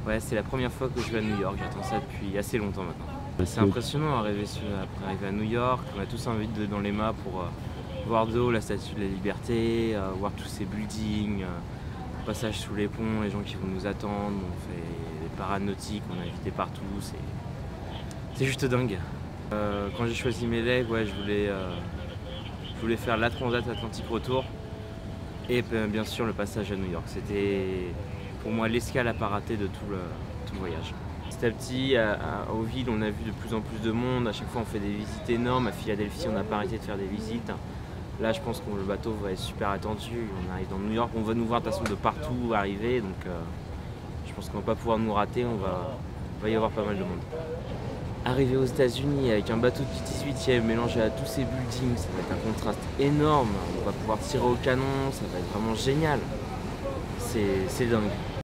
Ouais, c'est la première fois que je vais à New York, j'attends ça depuis assez longtemps maintenant. C'est Que impressionnant après arriver à New York, on a tous envie de dans les mâts pour voir de haut la Statue de la Liberté, voir tous ces buildings, passage sous les ponts, les gens qui vont nous attendre, on fait des parades nautiques, on est invité partout, c'est juste dingue. Quand j'ai choisi mes legs, ouais, je voulais faire la Transat Atlantique retour et bien sûr le passage à New York. C'était pour moi l'escale à pas rater de tout le voyage. Petit à petit, aux villes, on a vu de plus en plus de monde. À chaque fois, on fait des visites énormes. À Philadelphie, on n'a pas arrêté de faire des visites. Là, je pense que le bateau va être super attendu. On arrive dans New York, on va nous voir de toute façon de partout arriver. Donc, je pense qu'on va pas pouvoir nous rater. Va y avoir pas mal de monde. Arriver aux États-Unis avec un bateau du 18e mélangé à tous ces buildings, ça va être un contraste énorme. On va pouvoir tirer au canon, ça va être vraiment génial. C'est dingue.